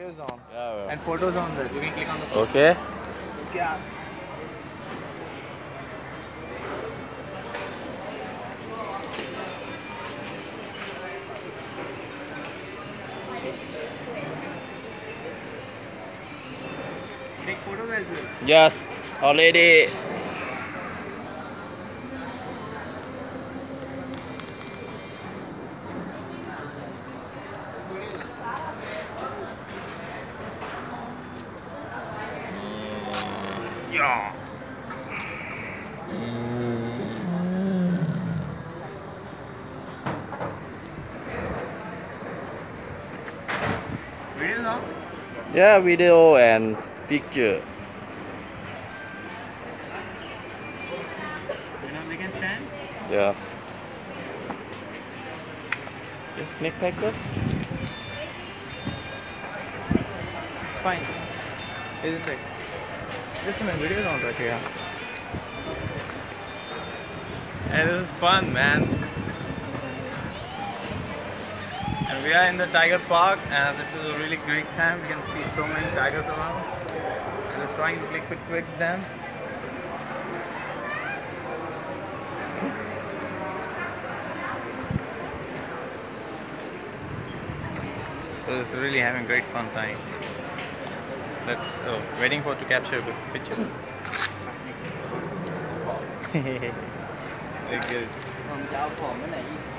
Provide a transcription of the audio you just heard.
videos on. Yeah. And photos on there. You can click on the photos. Okay. Yeah. Take photos as well. Yes. Already. Yeah. Videos on? Yeah, video and picture. You know they can stand? Yeah. Yes, snake packer. Fine. Isn't it? This one videos on right here. And this is fun, man. And we are in the tiger park, and this is a really great time. We can see so many tigers around. I'm just trying to click with them. So this is really having great fun time. Let's waiting for to capture a good picture. Very good.